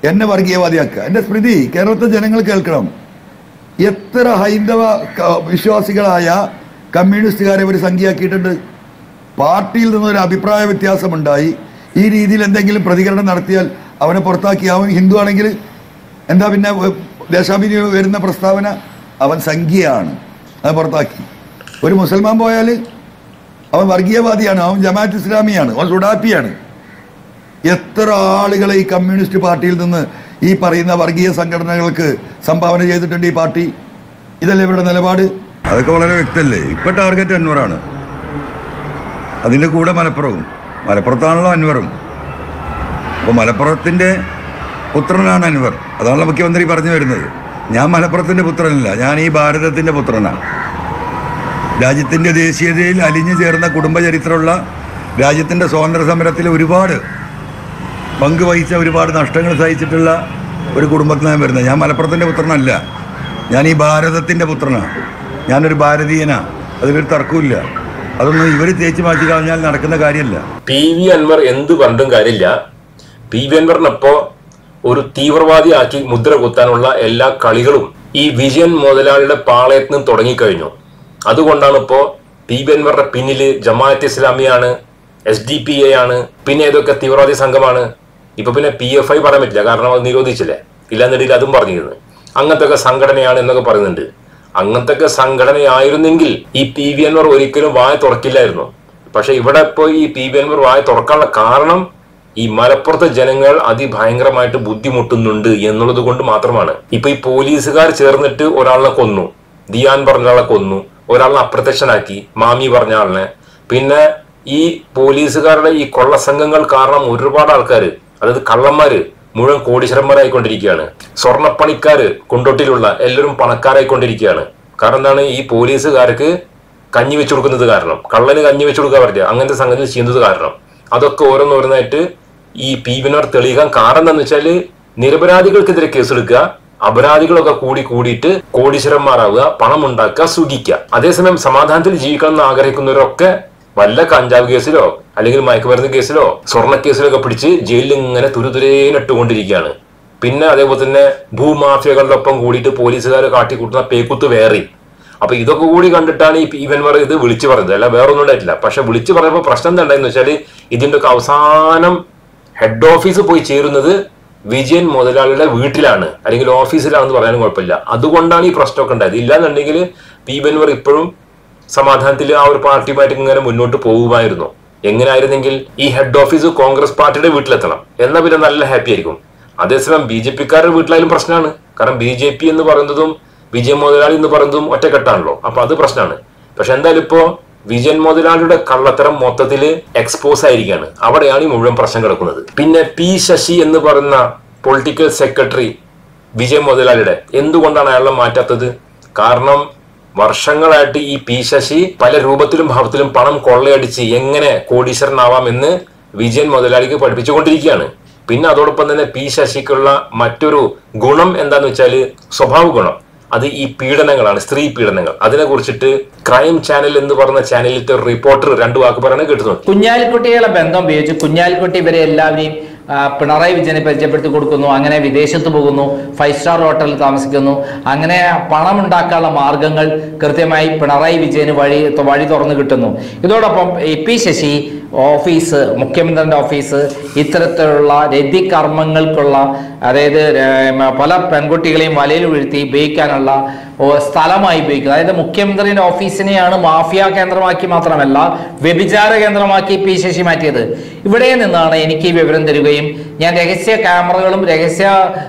എന്നെ വർഗീയവാദിയാക്കുക. എൻ്റെ സ്മൃതി കേരളത്തിലെ ജനങ്ങൾ കേൾക്കണം. എത്ര ഹൈന്ദവ വിശ്വാസികളായ കമ്മ്യൂണിസ്റ്റുകാരെ ഒരു സംഖ്യയാക്കിയിട്ടുണ്ട്. പാർട്ടിയിൽ നിന്നൊരു അഭിപ്രായ വ്യത്യാസമുണ്ടായി ഈ രീതിയിൽ എന്തെങ്കിലും പ്രതികരണം നടത്തിയാൽ അവനെ പുറത്താക്കി. അവൻ ഹിന്ദു ആണെങ്കിൽ എന്താ പിന്നെ ദേശാഭിമാനി വരുന്ന പ്രസ്താവന? അവൻ സംഖ്യയാണ്, അത് പുറത്താക്കി. ഒരു മുസൽമാൻ പോയാൽ അവൻ വർഗീയവാദിയാണ്, അവൻ ജമാഅത്ത് ഇസ്ലാമിയാണ്, അവൻ സുഡാപ്പിയാണ്. എത്ര ആളുകളെ ഈ കമ്മ്യൂണിസ്റ്റ് പാർട്ടിയിൽ നിന്ന് ഈ പറയുന്ന വർഗീയ സംഘടനകൾക്ക് സംഭാവന ചെയ്തിട്ടുണ്ട് ഈ പാർട്ടി? ഇതല്ലേ ഇവരുടെ നിലപാട്? അതൊക്കെ വളരെ വ്യക്തമല്ലേ. ഇപ്പൊ ടാർഗറ്റ് അൻവറാണ്, അതിൻ്റെ കൂടെ മലപ്പുറത്താണല്ലോ അൻവറും. അപ്പോൾ മലപ്പുറത്തിൻ്റെ പുത്രനാണ് അൻവർ, അതാണല്ലോ മുഖ്യമന്ത്രി പറഞ്ഞു വരുന്നത്. ഞാൻ മലപ്പുറത്തിൻ്റെ പുത്രനല്ല, ഞാൻ ഈ ഭാരതത്തിൻ്റെ പുത്രനാണ്. രാജ്യത്തിൻ്റെ ദേശീയതയിൽ അലിഞ്ഞു ചേർന്ന കുടുംബചരിത്രമുള്ള, രാജ്യത്തിൻ്റെ സ്വാതന്ത്ര്യ സമരത്തിൽ ഒരുപാട് പങ്കുവഹിച്ച, ഒരുപാട് നഷ്ടങ്ങൾ സഹിച്ചിട്ടുള്ള ഒരു കുടുംബത്തിൽ ഞാൻ വരുന്നത്. ഞാൻ മലപ്പുറത്തിൻ്റെ പുത്രനല്ല, ഞാൻ ഈ ഭാരതത്തിൻ്റെ പുത്രനാണ്. ഞാനൊരു ഭാരതീയനാണ്, അതിലൊരു തർക്കമില്ല. അതൊന്നും ഇവർ തേച്ച് മാറ്റി കളഞ്ഞാൽ നടക്കുന്ന കാര്യമല്ല. PV അൻവർ എന്ത് പറഞ്ഞിട്ടും കാര്യമില്ല. PV അൻവറിനപ്പോ ഒരു തീവ്രവാദിയാക്കി മുദ്ര കുത്താനുള്ള എല്ലാ കളികളും ഈ വിജയൻ മുതലാളിയുടെ പാളയത്തിൽ നിന്ന് തുടങ്ങിക്കഴിഞ്ഞു. അതുകൊണ്ടാണ് ഇപ്പോ PV അൻവറിന്റെ പിന്നില് ജമാഅത്ത് ഇസ്ലാമിയാണ്, SDPA ആണ്, പിന്നെ ഏതൊക്കെ തീവ്രവാദി സംഘമാണ്. ഇപ്പൊ പിന്നെ PFI പറയാൻ പറ്റില്ല, കാരണം അത് നിരോധിച്ചില്ലേ. ഇല്ലാന്നിടയിൽ അതും പറഞ്ഞിരുന്നു അങ്ങനത്തെ ഒക്കെ സംഘടനയാണ് എന്നൊക്കെ പറയുന്നുണ്ട്. അങ്ങനത്തെ സംഘടനയായിരുന്നെങ്കിൽ ഈ PV അൻവർ ഒരിക്കലും വായ തുറക്കില്ലായിരുന്നു. പക്ഷെ ഇവിടെ ഇപ്പോ ഈ PV അൻവർ വായ തുറക്കാനുള്ള കാരണം ഈ മലപ്പുറത്തെ ജനങ്ങൾ അതിഭയങ്കരമായിട്ട് ബുദ്ധിമുട്ടുന്നുണ്ട് എന്നുള്ളത് കൊണ്ട് മാത്രമാണ്. ഇപ്പൊ ഈ പോലീസുകാർ ചേർന്നിട്ട് ഒരാളിനെ കൊന്നു, ദിയാൻ പറഞ്ഞ ആളെ കൊന്നു, ഒരാളിനെ അപ്രത്യക്ഷനാക്കി, മാമി പറഞ്ഞ ആളിനെ. പിന്നെ ഈ പോലീസുകാരുടെ ഈ കൊള്ളസംഘങ്ങൾ കാരണം ഒരുപാട് ആൾക്കാർ, അതായത് കള്ളന്മാര് മുഴുവൻ കോടീശ്വരന്മാരായിക്കൊണ്ടിരിക്കുകയാണ്. സ്വർണ്ണപ്പണിക്കാര് കൊണ്ടോട്ടിയിലുള്ള എല്ലാവരും പണക്കാരായിക്കൊണ്ടിരിക്കുകയാണ്. കാരണം എന്താണ്? ഈ പോലീസുകാർക്ക് കഞ്ഞി വെച്ചു കൊടുക്കുന്നത് കാരണം, കള്ളന് കഞ്ഞി വെച്ചു കൊടുക്കാൻ പറ്റില്ല, അങ്ങനത്തെ സംഗതി ചെയ്യുന്നത് കാരണം. അതൊക്കെ ഓരോന്നോരോന്നായിട്ട് ഈ PV അൻവർ തെളിയിക്കാൻ കാരണം എന്താന്ന് വെച്ചാല് നിരപരാധികൾക്കെതിരെ കേസെടുക്കുക, അപരാധികളൊക്കെ കൂടിയിട്ട് കോടീശ്വരന്മാരാവുക, പണം ഉണ്ടാക്കുക, സുഖിക്കുക. അതേസമയം സമാധാനത്തിൽ ജീവിക്കണം എന്ന് ആഗ്രഹിക്കുന്നവരൊക്കെ വല്ല കഞ്ചാവ് കേസിലോ അല്ലെങ്കിൽ മയക്കുമരുന്ന് കേസിലോ സ്വർണ്ണ കേസിലോ ഒക്കെ പിടിച്ച് ജയിലിൽ ഇങ്ങനെ തുരുതുരേനിട്ടുകൊണ്ടിരിക്കുകയാണ്. പിന്നെ അതേപോലെ തന്നെ ഭൂമാഫിയകളുടെ ഒപ്പം കൂടിയിട്ട് പോലീസുകാർ കാട്ടിക്കൂട്ടുന്ന പേക്കുത്ത് വേറി. അപ്പൊ ഇതൊക്കെ കൂടി കണ്ടിട്ടാണ് ഈ PV അൻവർ ഇത് വിളിച്ചു പറഞ്ഞത്, അല്ല വേറൊന്നും ഉണ്ടായിട്ടില്ല. പക്ഷെ വിളിച്ചു പറഞ്ഞപ്പോൾ പ്രശ്നം എന്താ ഉണ്ടായെന്ന് വെച്ചാല് ഇതിന്റെ ഒക്കെ അവസാനം ഹെഡ് ഓഫീസ് പോയി ചേരുന്നത് വിജയൻ മുതലാളിയുടെ വീട്ടിലാണ് അല്ലെങ്കിൽ ഓഫീസിലാണെന്ന് പറയാനും കുഴപ്പമില്ല. അതുകൊണ്ടാണ് ഈ പ്രശ്നമൊക്കെ ഉണ്ടായത്. ഇല്ലാന്നുണ്ടെങ്കിൽ PV അൻവർ ഇപ്പോഴും സമാധാനത്തിൽ ആ ഒരു പാർട്ടിയുമായിട്ട് ഇങ്ങനെ മുന്നോട്ട് പോകുമായിരുന്നു. എങ്ങനെയായിരുന്നെങ്കിൽ ഈ ഹെഡ് ഓഫീസ് കോൺഗ്രസ് പാർട്ടിയുടെ വീട്ടിലെത്തണം, എന്നാൽ പിന്നെ നല്ല ഹാപ്പി ആയിരിക്കും. അതേസമയം BJP-ക്കാരുടെ വീട്ടിലായാലും പ്രശ്നമാണ്. കാരണം BJP എന്ന് പറയുന്നതും വിജയൻ മുതലാളി എന്ന് പറയുന്നതും ഒറ്റക്കെട്ടാണല്ലോ. അപ്പൊ അത് പ്രശ്നമാണ്. പക്ഷെ എന്തായാലും ഇപ്പോ വിജയൻ മുതലാളിയുടെ കള്ളത്തരം മൊത്തത്തില് എക്സ്പോസ് ആയിരിക്കുകയാണ്. അവിടെയാണ് ഈ മുഴുവൻ പ്രശ്നം കിടക്കുന്നത്. പിന്നെ P. ശശി എന്ന് പറയുന്ന പൊളിറ്റിക്കൽ സെക്രട്ടറി വിജയൻ മുതലാളിയുടെ എന്തുകൊണ്ടാണ് അയാളെ മാറ്റാത്തത്? കാരണം വർഷങ്ങളായിട്ട് ഈ P. ശശി പല രൂപത്തിലും ഭാവത്തിലും പണം കൊള്ളയടിച്ച് എങ്ങനെ കോടീശ്വരനാവാം എന്ന് വിജയൻ മുതലാളിക്ക് പഠിപ്പിച്ചുകൊണ്ടിരിക്കുകയാണ്. പിന്നെ അതോടൊപ്പം തന്നെ P. ശശിക്കുള്ള മറ്റൊരു ഗുണം എന്താന്ന് വെച്ചാല് സ്വഭാവ ഗുണം, അത് ഈ പീഡനങ്ങളാണ്, സ്ത്രീ പീഡനങ്ങൾ. അതിനെ കുറിച്ചിട്ട് ക്രൈം ചാനൽ എന്ന് പറഞ്ഞ ചാനലിലത്തെ റിപ്പോർട്ടർ 2 വാക്ക് പറയുന്നത് കേട്ടു. കുഞ്ഞാലിക്കുട്ടികളെ ബന്ധം ഉപയോഗിച്ച് കുഞ്ഞാലിക്കുട്ടി ഇവരെ എല്ലാവരെയും പിണറായി വിജയനെ പരിചയപ്പെടുത്തി കൊടുക്കുന്നു, അങ്ങനെ വിദേശത്ത് പോകുന്നു, 5 സ്റ്റാർ ഹോട്ടലിൽ താമസിക്കുന്നു. അങ്ങനെ പണം ഉണ്ടാക്കാനുള്ള മാർഗങ്ങൾ കൃത്യമായി പിണറായി വിജയന് വഴി തുറന്നു കിട്ടുന്നു. ഇതോടൊപ്പം P. ശശി ഓഫീസ്, മുഖ്യമന്ത്രിയുടെ ഓഫീസ് ഇത്തരത്തിലുള്ള രതികർമ്മങ്ങൾക്കുള്ള, അതായത് പല പെൺകുട്ടികളെയും വലയിൽ വീഴ്ത്തി ഉപയോഗിക്കാനുള്ള സ്ഥലമായി ഉപയോഗിക്കുന്നത്. അതായത് മുഖ്യമന്ത്രിയുടെ ഓഫീസിനെയാണ് മാഫിയ കേന്ദ്രമാക്കി മാത്രമല്ല വ്യഭിചാര കേന്ദ്രമാക്കി P. ശശി മാറ്റിയത്. ഇവിടെ നിന്നാണ് എനിക്ക് ഈ വിവരം തരികയും ഞാൻ രഹസ്യ ക്യാമറകളും രഹസ്യ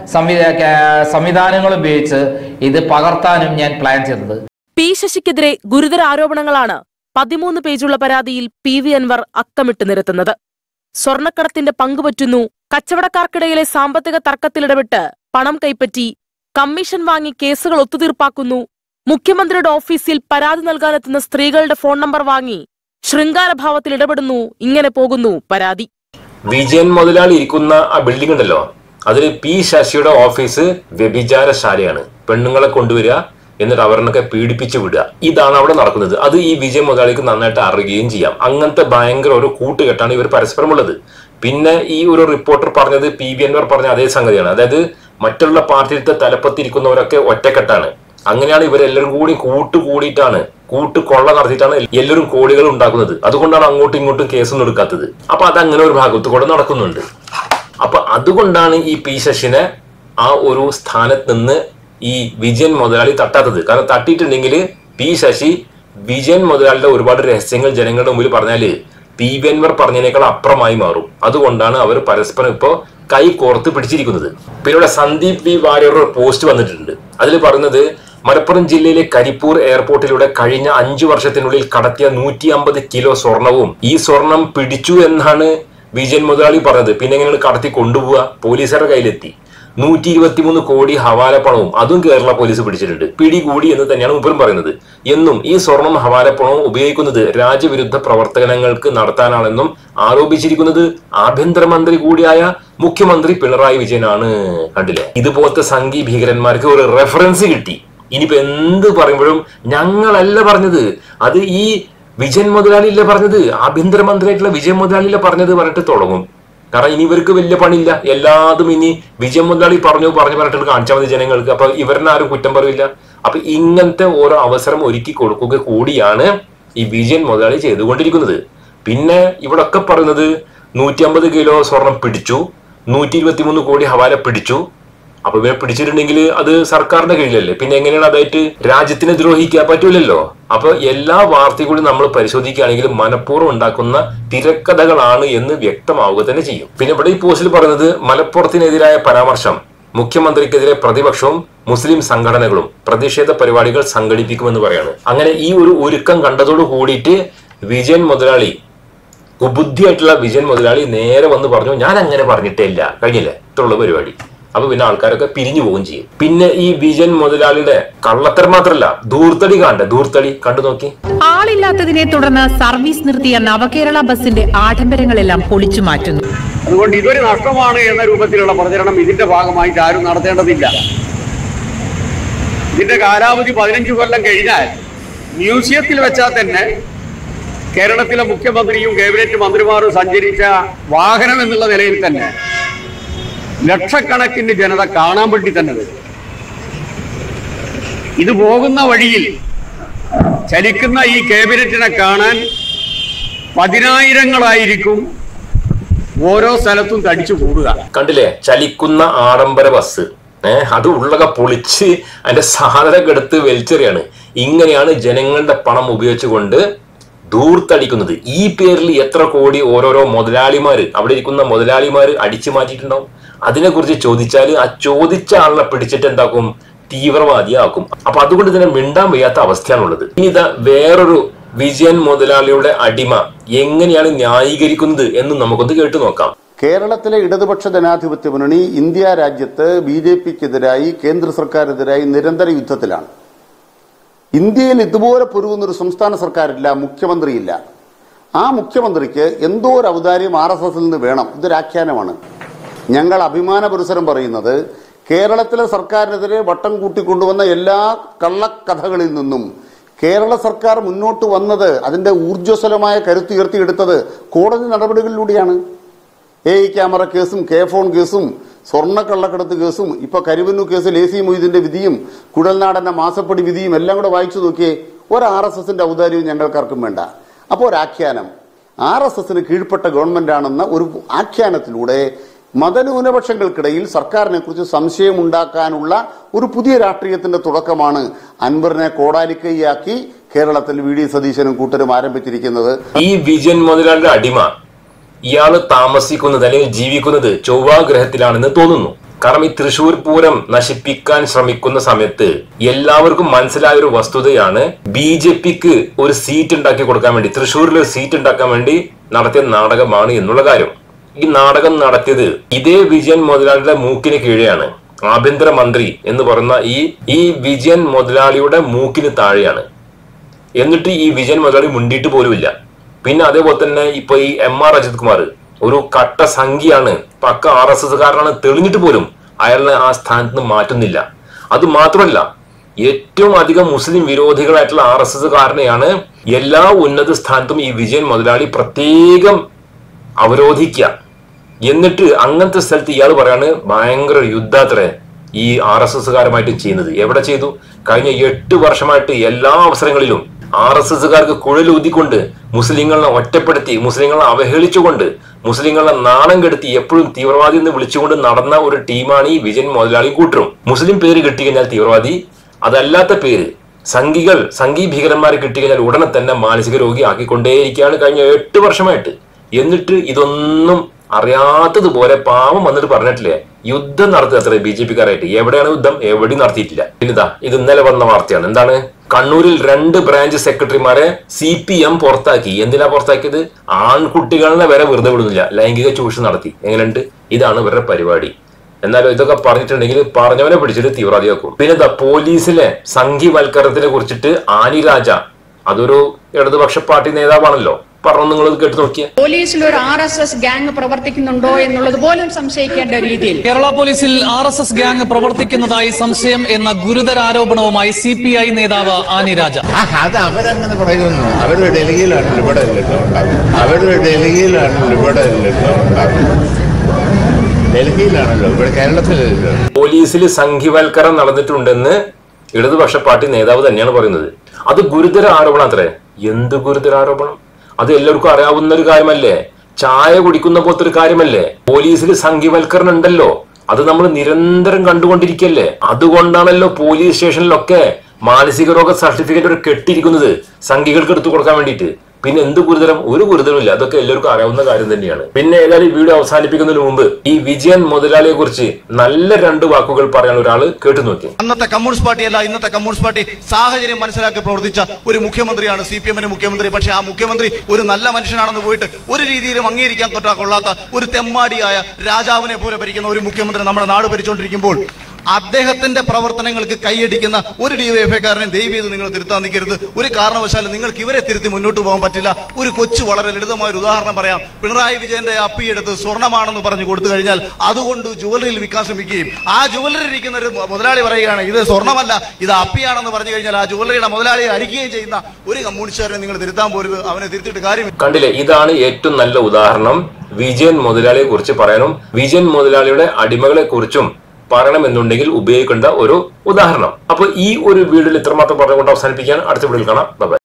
സംവിധാനങ്ങളും ഉപയോഗിച്ച് ഇത് പകർത്താനും ഞാൻ പ്ലാൻ ചെയ്തത്. P. ശശിക്കെതിരെ ഗുരുതര ആരോപണങ്ങളാണ് 13 പേജുള്ള പരാതിയിൽ PV അൻവർ അക്കമിട്ട് നിരത്തുന്നത്. സ്വർണ്ണക്കടത്തിന്റെ പങ്കുപറ്റുന്നു, കച്ചവടക്കാർക്കിടയിലെ സാമ്പത്തിക തർക്കത്തിലിടപെട്ട് പണം കൈപ്പറ്റി, കമ്മീഷൻ വാങ്ങി കേസുകൾ ഒത്തുതീർപ്പാക്കുന്നു, മുഖ്യമന്ത്രിയുടെ ഓഫീസിൽ പരാതി നൽകാനെത്തുന്ന സ്ത്രീകളുടെ ഫോൺ നമ്പർ വാങ്ങി ശൃംഗാരഭാവത്തിൽ ഇടപെടുന്നു. ഇങ്ങനെ പോകുന്നു പരാതി. വിജയൻ മുതലാളി ഇരിക്കുന്ന ആ ബിൽഡിംഗ് ഉണ്ടല്ലോ, അതിൽ P. ശശിയുടെ ഓഫീസ് വ്യഭിചാരശാലയാണ്. പെണ്ണുങ്ങളെ കൊണ്ടുവരിക, എന്നിട്ട് അവരിനൊക്കെ പീഡിപ്പിച്ച് വിടുക. ഇതാണ് അവിടെ നടക്കുന്നത്. അത് ഈ വിജയൻ മുതലാളിക്ക് നന്നായിട്ട് അറിയുകയും ചെയ്യാം. അങ്ങനത്തെ ഭയങ്കര ഒരു കൂട്ടുകെട്ടാണ് ഇവർ പരസ്പരമുള്ളത്. പിന്നെ ഈ ഒരു റിപ്പോർട്ടർ പറഞ്ഞത് PV അൻവർ പറഞ്ഞ അതേ സംഗതിയാണ്. അതായത് മറ്റുള്ള പാർട്ടിയിലത്തെ തലപ്പത്തിരിക്കുന്നവരൊക്കെ ഒറ്റക്കെട്ടാണ്. അങ്ങനെയാണ് ഇവരെല്ലാവരും കൂടി കൂട്ടുകൂടിയിട്ടാണ് കൂട്ടുകൊള്ള നടത്തിയിട്ടാണ് എല്ലാവരും കോടികൾ ഉണ്ടാക്കുന്നത്. അതുകൊണ്ടാണ് അങ്ങോട്ടും ഇങ്ങോട്ടും കേസൊന്നും എടുക്കാത്തത്. അപ്പൊ അതങ്ങനെ ഒരു ഭാഗത്ത് കൂടെ നടക്കുന്നുണ്ട്. അപ്പൊ അതുകൊണ്ടാണ് ഈ P ശശിനെ ആ ഒരു സ്ഥാനത്ത് നിന്ന് ഈ വിജയൻ മുതലാളി തട്ടാത്തത്. കാരണം തട്ടിയിട്ടുണ്ടെങ്കിൽ P ശശി വിജയൻ മുതലാളിയുടെ ഒരുപാട് രഹസ്യങ്ങൾ ജനങ്ങളുടെ മുമ്പിൽ പറഞ്ഞാല് PV അൻവർ പറഞ്ഞതിനേക്കാൾ അപ്പുറമായി മാറും. അതുകൊണ്ടാണ് അവർ പരസ്പരം ഇപ്പോ കൈ കോർത്ത് പിടിച്ചിരിക്കുന്നത്. പിന്നെ ഇവിടെ സന്ദീപ് V വാര്യർ പോസ്റ്റ് വന്നിട്ടുണ്ട്. അതിൽ പറയുന്നത് മലപ്പുറം ജില്ലയിലെ കരിപ്പൂർ എയർപോർട്ടിലൂടെ കഴിഞ്ഞ 5 വർഷത്തിനുള്ളിൽ കടത്തിയ 150 കിലോ സ്വർണവും ഈ സ്വർണം പിടിച്ചു എന്നാണ് വിജയൻ മുതലാളി പറഞ്ഞത്. പിന്നെ എങ്ങനെയാണ് കടത്തി കൊണ്ടുപോവുക? പോലീസുകാരുടെ കയ്യിലെത്തി. 123 കോടി ഹവാല പണവും അതും കേരള പോലീസ് പിടിച്ചിട്ടുണ്ട്. പിടികൂടി എന്ന് തന്നെയാണ് മൂപ്പരും പറയുന്നത്. എന്നും ഈ സ്വർണം ഹവാല പണവും ഉപയോഗിക്കുന്നത് രാജ്യവിരുദ്ധ പ്രവർത്തനങ്ങൾക്ക് നടത്താനാണെന്നും ആരോപിച്ചിരിക്കുന്നത് ആഭ്യന്തരമന്ത്രി കൂടിയായ മുഖ്യമന്ത്രി പിണറായി വിജയനാണ്. കണ്ടില്ലേ? ഇതുപോലത്തെ സംഘീ ഭീകരന്മാർക്ക് ഒരു റെഫറൻസ് കിട്ടി. ഇനിയിപ്പോ എന്ത് പറയുമ്പോഴും ഞങ്ങളല്ല പറഞ്ഞത്, അത് ഈ വിജയൻ മുതലാളിയല്ല പറഞ്ഞത്, ആഭ്യന്തരമന്ത്രിയായിട്ടുള്ള വിജയൻ മുതലാളിയല്ല പറഞ്ഞത് പറഞ്ഞിട്ട് തുടങ്ങും. കാരണം ഇനി ഇവർക്ക് വലിയ പണിയില്ല. എല്ലാതും ഇനി വിജയൻ മുതലാളി പറഞ്ഞു പറഞ്ഞിട്ട് കാണിച്ചാൽ മതി ജനങ്ങൾക്ക്. അപ്പൊ ഇവരിനെ ആരും കുറ്റം പറയില്ല. അപ്പൊ ഇങ്ങനത്തെ ഓരോ അവസരം ഒരുക്കി കൊടുക്കുക കൂടിയാണ് ഈ വിജയൻ മുതലാളി ചെയ്തുകൊണ്ടിരിക്കുന്നത്. പിന്നെ ഇവിടെ ഒക്കെ പറയുന്നത് 150 കിലോ സ്വർണം പിടിച്ചു, 123 കോടി ഹവാല പിടിച്ചു. അപ്പൊ ഇവരെ പിടിച്ചിട്ടുണ്ടെങ്കിൽ അത് സർക്കാരിന്റെ കീഴിലല്ലേ. പിന്നെ എങ്ങനെയാണ് അതായിട്ട് രാജ്യത്തിനെ ദ്രോഹിക്കാൻ? പറ്റൂലല്ലോ. അപ്പൊ എല്ലാ വാർത്തകളും നമ്മൾ പരിശോധിക്കുകയാണെങ്കിൽ മനഃപൂർവ്വം ഉണ്ടാക്കുന്ന തിരക്കഥകളാണ് എന്ന് വ്യക്തമാവുക തന്നെ ചെയ്യും. പിന്നെ ഇവിടെ ഈ പോസ്റ്റിൽ പറയുന്നത് മലപ്പുറത്തിനെതിരായ പരാമർശം, മുഖ്യമന്ത്രിക്കെതിരെ പ്രതിപക്ഷവും മുസ്ലിം സംഘടനകളും പ്രതിഷേധ പരിപാടികൾ സംഘടിപ്പിക്കുമെന്ന് പറയാണ്. അങ്ങനെ ഈ ഒരു ഒരുക്കം കണ്ടതോട് കൂടിയിട്ട് വിജയൻ മുതലാളി, കുബുദ്ധിയായിട്ടുള്ള വിജയൻ മുതലാളി നേരെ വന്ന് പറഞ്ഞു ഞാൻ അങ്ങനെ പറഞ്ഞിട്ടേ ഇല്ല. കഴിഞ്ഞില്ലേ? ഇത്രയുള്ള പരിപാടി. അപ്പൊ പിന്നെ ആൾക്കാരൊക്കെ പിരിഞ്ഞു പോവുകയും ചെയ്യും. പിന്നെ ഈ വിജയൻ മുതലാളിയുടെ കള്ളത്തരം മാത്രല്ല, ധൂർത്തടി ധൂർത്തടി കണ്ടു നോക്കി. ആളില്ലാത്തതിനെ തുടർന്ന് സർവീസ് നിർത്തിയ നവകേരള ബസിന്റെ ആഡംബരങ്ങളെല്ലാം പൊളിച്ചു മാറ്റുന്നു. അതുകൊണ്ട് ഇതൊരു നഷ്ടമാണ് എന്ന രൂപത്തിലുള്ള പ്രചരണം ഇതിന്റെ ഭാഗമായിട്ട് ആരും നടത്തേണ്ടതില്ല. ഇതിന്റെ കാലാവധി 15 കൊല്ലം കഴിഞ്ഞാൽ മ്യൂസിയത്തിൽ വെച്ചാൽ തന്നെ കേരളത്തിലെ മുഖ്യമന്ത്രിയും ക്യാബിനറ്റ് മന്ത്രിമാരും സഞ്ചരിച്ച വാഹനം എന്നുള്ള നിലയിൽ തന്നെ ലക്ഷക്കണക്കിന് ജനത കാണാൻ വേണ്ടി തന്നെ വരും. ഇത് പോകുന്ന വഴിയിൽ ചലിക്കുന്ന ഈ ക്യാബിനറ്റിനെ കാണാൻ 10,000ങ്ങളായിരിക്കും ഓരോ സ്ഥലത്തും തടിച്ചു കൂടുക. കണ്ടില്ലേ? ചലിക്കുന്ന ആഡംബര ബസ്. അത് ഉള്ളക പൊളിച്ച് അതിന്റെ സാധനം എടുത്ത് വലിച്ചെറിയാണ്. ഇങ്ങനെയാണ് ജനങ്ങളുടെ പണം ഉപയോഗിച്ചുകൊണ്ട് ധൂർത്തടിക്കുന്നത്. ഈ പേരിൽ എത്ര കോടി ഓരോരോ മുതലാളിമാര്, അവിടെ ഇരിക്കുന്ന മുതലാളിമാര് അടിച്ചു മാറ്റിയിട്ടുണ്ടാവും. അതിനെക്കുറിച്ച് ചോദിച്ചാൽ ആ ചോദിച്ച ആളിനെ പിടിച്ചിട്ട് എന്താക്കും? തീവ്രവാദിയാക്കും. അപ്പൊ അതുകൊണ്ട് തന്നെ മിണ്ടാൻ വയ്യാത്ത അവസ്ഥയാണുള്ളത്. ഇനി ഇതാ വേറൊരു വിജയൻ മുതലാളിയുടെ അടിമ എങ്ങനെയാണ് ന്യായീകരിക്കുന്നത് എന്ന് നമുക്കൊന്ന് കേട്ടു നോക്കാം. കേരളത്തിലെ ഇടതുപക്ഷ ജനാധിപത്യ മുന്നണി ഇന്ത്യ രാജ്യത്ത് BJPക്കെതിരായി കേന്ദ്ര സർക്കാരിനെതിരായി നിരന്തര യുദ്ധത്തിലാണ്. ഇന്ത്യയിൽ ഇതുപോലെ പൊരുകുന്നൊരു സംസ്ഥാന സർക്കാരില്ല, മുഖ്യമന്ത്രിയില്ല. ആ മുഖ്യമന്ത്രിക്ക് എന്തോ ഒരു ഔദാര്യം RSSൽ നിന്ന് വേണം. ഇതൊരാഖ്യാനമാണ്. ഞങ്ങൾ അഭിമാന പുരസരം പറയുന്നത് കേരളത്തിലെ സർക്കാരിനെതിരെ വട്ടം കൂട്ടിക്കൊണ്ടുവന്ന എല്ലാ കള്ളക്കഥകളിൽ നിന്നും കേരള സർക്കാർ മുന്നോട്ട് വന്നത്, അതിന്റെ ഊർജ്ജസ്വലമായ കരുത്തുയർത്തിയെടുത്തത് കോടതി നടപടികളിലൂടെയാണ്. ക്യാമറ കേസും ഫോൺ കേസും സ്വർണ്ണക്കള്ളക്കടത്ത് കേസും ഇപ്പൊ കരുവന്നൂർ കേസിൽ AC മൊയ്തീന്റെ വിധിയും കുഴൽനാടന്റെ മാസപ്പടി വിധിയും എല്ലാം കൂടെ വായിച്ചു നോക്കിയേ. ഒരു RSSന്റെ ഔദാര്യവും ഞങ്ങൾക്കാർക്കും വേണ്ട. അപ്പോൾ ഒരു ആഖ്യാനം, RSSന് കീഴ്പ്പെട്ട ഗവൺമെന്റ് ആണെന്ന ഒരു ആഖ്യാനത്തിലൂടെ മതന്യൂനപക്ഷങ്ങൾക്കിടയിൽ സർക്കാരിനെ കുറിച്ച് സംശയമുണ്ടാക്കാനുള്ള ഒരു പുതിയ രാഷ്ട്രീയത്തിന്റെ തുടക്കമാണ് അൻവറിനെ കോടാലിക്കൈയാക്കി കേരളത്തിൽ VD സതീശനും കൂട്ടരും ആരംഭിച്ചിരിക്കുന്നത്. ഈ വിജയൻ മുതലാളിയുടെ അടിമ ഇയാള് താമസിക്കുന്നത് അല്ലെങ്കിൽ ജീവിക്കുന്നത് ചൊവ്വാഗ്രഹത്തിലാണെന്ന് തോന്നുന്നു. കാരണം ഈ തൃശൂർ പൂരം നശിപ്പിക്കാൻ ശ്രമിക്കുന്ന സമയത്ത് എല്ലാവർക്കും മനസ്സിലായ ഒരു വസ്തുതയാണ് BJPക്ക് ഒരു സീറ്റ് ഉണ്ടാക്കി കൊടുക്കാൻ വേണ്ടി, തൃശ്ശൂരിൽ ഒരു സീറ്റ് ഉണ്ടാക്കാൻ വേണ്ടി നടത്തിയ നാടകമാണ് എന്നുള്ള കാര്യം. ഈ നാടകം നടത്തിയത് ഇതേ വിജയൻ മുതലാളിയുടെ മൂക്കിന് കീഴെയാണ്. ആഭ്യന്തരമന്ത്രി എന്ന് പറയുന്ന ഈ വിജയൻ മുതലാളിയുടെ മൂക്കിന് താഴെയാണ്. എന്നിട്ട് ഈ വിജയൻ മുതലാളി മുണ്ടിയിട്ട് പോലുമില്ല. പിന്നെ അതേപോലെ തന്നെ ഇപ്പൊ ഈ MR അജിത് കുമാർ ഒരു കട്ട സംഖ്യയാണ്, പക്ക RSSകാരനാണ് തെളിഞ്ഞിട്ട് പോലും അയാളെ ആ സ്ഥാനത്ത് നിന്ന് മാറ്റുന്നില്ല. അത് മാത്രമല്ല ഏറ്റവും അധികം മുസ്ലിം വിരോധികളായിട്ടുള്ള RSSകാരനെയാണ് എല്ലാ ഉന്നത സ്ഥാനത്തും ഈ വിജയൻ മുതലാളി പ്രത്യേകം അവരോധിക്കുക. എന്നിട്ട് അങ്ങനത്തെ സ്ഥലത്ത് ഇയാൾ പറയാണ് ഭയങ്കര യുദ്ധാത്രേ ഈ RSSകാരുമായിട്ട് ചെയ്യുന്നത്. എവിടെ ചെയ്തു? കഴിഞ്ഞ 8 വർഷമായിട്ട് എല്ലാ അവസരങ്ങളിലും RSSകാർക്ക് കുഴലൂതിക്കൊണ്ട്, മുസ്ലിങ്ങളെ ഒറ്റപ്പെടുത്തി, മുസ്ലിങ്ങളെ അവഹേളിച്ചുകൊണ്ട്, മുസ്ലിങ്ങളെ നാണം കെടുത്തി, എപ്പോഴും തീവ്രവാദി എന്ന് വിളിച്ചുകൊണ്ട് നടന്ന ഒരു ടീമാണ് ഈ വിജയൻ മുതലാളി കൂട്ടരും. മുസ്ലിം പേര് കിട്ടിക്കഴിഞ്ഞാൽ തീവ്രവാദി, അതല്ലാത്ത പേര് സംഘി ഭീകരന്മാരെ കിട്ടിക്കഴിഞ്ഞാൽ ഉടനെ തന്നെ മാനസിക രോഗി ആക്കിക്കൊണ്ടേയിരിക്കുകയാണ് കഴിഞ്ഞ 8 വർഷമായിട്ട്. എന്നിട്ട് ഇതൊന്നും അറിയാത്തതുപോലെ പാവം വന്നിട്ട് പറഞ്ഞിട്ടില്ലേ യുദ്ധം നടത്തുക അത്ര BJPക്കാരായിട്ട്. എവിടെയാണ് യുദ്ധം? എവിടെയും നടത്തിയിട്ടില്ല. പിന്നിതാ ഇത് ഇന്നലെ വന്ന വാർത്തയാണ്. എന്താണ്? കണ്ണൂരിൽ 2 ബ്രാഞ്ച് സെക്രട്ടറിമാരെ CPM പുറത്താക്കി. എന്തിനാ പുറത്താക്കിയത്? ആൺകുട്ടികളെ വരെ വെറുതെ വിടുന്നില്ല, ലൈംഗിക ചൂഷണം നടത്തി. എങ്ങനെയുണ്ട്? ഇതാണ് ഇവരുടെ പരിപാടി. എന്നാലും ഇതൊക്കെ പറഞ്ഞിട്ടുണ്ടെങ്കിൽ പറഞ്ഞവനെ പിടിച്ചിട്ട് തീവ്രവാദിയാക്കും. പിന്നെ പോലീസിലെ സംഘിവൽക്കരണത്തിനെ കുറിച്ചിട്ട് ആനി രാജ, അതൊരു ഇടതുപക്ഷ പാർട്ടി നേതാവാണല്ലോ, പറഞ്ഞു. നിങ്ങൾ കേട്ട് നോക്കിയേ. പോലീസിൽ ഒരു RSS ഗ്യാങ് പ്രവർത്തിക്കുന്നുണ്ടോ എന്നുള്ളത് പോലും സംശയിക്കേണ്ട രീതിയിൽ കേരള പോലീസിൽ RSS ഗ്യാങ് പ്രവർത്തിക്കുന്നതായി സംശയം എന്ന ഗുരുതര ആരോപണവുമായി CPI നേതാവ് ആനി രാജ. അത് അവരങ്ങനെ പറയുന്നു. അവരുടെ ഡൽഹിയിലാണ് ഇവിടെ അവരുടെ ഡൽഹിയിലാണല്ലോ ഇവിടെ ഡൽഹിയിലാണല്ലോ ഇവിടെ കേരളത്തിലല്ലോ. പോലീസിൽ സംഘിവൽക്കരണം നടന്നിട്ടുണ്ടെന്ന് ഇടതുപക്ഷ പാർട്ടി നേതാവ് തന്നെയാണ് പറയുന്നത്. അത് ഗുരുതര ആരോപണം അത്രേ. എന്ത് ഗുരുതര ആരോപണം? അത് എല്ലാവർക്കും അറിയാവുന്ന ഒരു കാര്യമല്ലേ? ചായ കുടിക്കുന്ന പോലത്തെ ഒരു കാര്യമല്ലേ? പോലീസിൽ സംഘിവൽക്കരണം ഉണ്ടല്ലോ, അത് നമ്മൾ നിരന്തരം കണ്ടുകൊണ്ടിരിക്കല്ലേ. അതുകൊണ്ടാണല്ലോ പോലീസ് സ്റ്റേഷനിലൊക്കെ മാനസിക രോഗ സർട്ടിഫിക്കറ്റ് ഒരു കെട്ടിയിരിക്കുന്നത് സംഘികൾക്ക് എടുത്തു കൊടുക്കാൻ വേണ്ടിയിട്ട്. പിന്നെ എന്ത് ഗുരുതരം? ഒരു ഗുരുതരമില്ല. അതൊക്കെ എല്ലാവർക്കും അറിയാവുന്ന കാര്യം തന്നെയാണ്. പിന്നെ ഏതായാലും ഈ വീഡിയോ അവസാനിപ്പിക്കുന്നതിന് മുമ്പ് ഈ വിജയൻ മുതലാളിയെ കുറിച്ച് നല്ല 2 വാക്കുകൾ പറയാൻ ഒരാള് കേട്ടു നോക്കി. അന്നത്തെ കമ്മ്യൂണിസ്റ്റ് പാർട്ടിയല്ല ഇന്നത്തെ കമ്മ്യൂണിസ്റ്റ് പാർട്ടി സാഹചര്യം മനസ്സിലാക്കി പ്രവർത്തിച്ച ഒരു മുഖ്യമന്ത്രിയാണ് CPM-ന്റെ മുഖ്യമന്ത്രി. പക്ഷെ ആ മുഖ്യമന്ത്രി ഒരു നല്ല മനുഷ്യനാണെന്ന് പോയിട്ട് ഒരു രീതിയിലും അംഗീകരിക്കാൻ കൊള്ളാത്ത ഒരു തെമ്മാടിയായ രാജാവിനെ പോലെ ഭരിക്കുന്ന ഒരു മുഖ്യമന്ത്രി നമ്മുടെ നാട് ഭരിച്ചുകൊണ്ടിരിക്കുമ്പോൾ അദ്ദേഹത്തിന്റെ പ്രവർത്തനങ്ങൾക്ക് കൈയടിക്കുന്ന ഒരു DYFIക്കാരനെ ദയവ് ചെയ്ത് നിങ്ങൾ തിരുത്താൻ നിൽക്കരുത്. ഒരു കാരണവശാലും നിങ്ങൾക്ക് ഇവരെ തിരുത്തി മുന്നോട്ട് പോകാൻ പറ്റില്ല. ഒരു കൊച്ചു വളരെ ലളിതമായ ഒരു ഉദാഹരണം പറയാം. പിണറായി വിജയന്റെ അപ്പിയെടുത്ത് സ്വർണ്ണമാണെന്ന് പറഞ്ഞു കൊടുത്തു കഴിഞ്ഞാൽ അതുകൊണ്ട് ജുവലറിയിൽ വിൽക്കാൻ ശ്രമിക്കുകയും ആ ജുവലറി ഇരിക്കുന്ന ഒരു മുതലാളി പറയുകയാണ് ഇത് സ്വർണ്ണമല്ല ഇത് അപ്പിയാണെന്ന് പറഞ്ഞു കഴിഞ്ഞാൽ ആ ജുവലറിയുടെ മുതലാളിയെ അരിക്കുകയും ചെയ്യുന്ന ഒരു കമ്മ്യൂണിസ്റ്റുകാരനെ നിങ്ങൾ തിരുത്താൻ പോരുത്. അവനെ തിരുത്തിയിട്ട് കാര്യം കണ്ടില്ലേ? ഇതാണ് ഏറ്റവും നല്ല ഉദാഹരണം വിജയൻ മുതലാളിയെ കുറിച്ച് പറയാനും വിജയൻ മുതലാളിയുടെ അടിമകളെ കുറിച്ചും പറയണമെന്നുണ്ടെങ്കിൽ ഉപയോഗിക്കേണ്ട ഒരു ഉദാഹരണം. അപ്പൊ ഈ ഒരു വീഡിയോയിൽ ഇത്രമാത്രം പറഞ്ഞുകൊണ്ട് അവസാനിപ്പിക്കാൻ അടുത്ത വീഡിയോയിൽ കാണാം. ബൈ.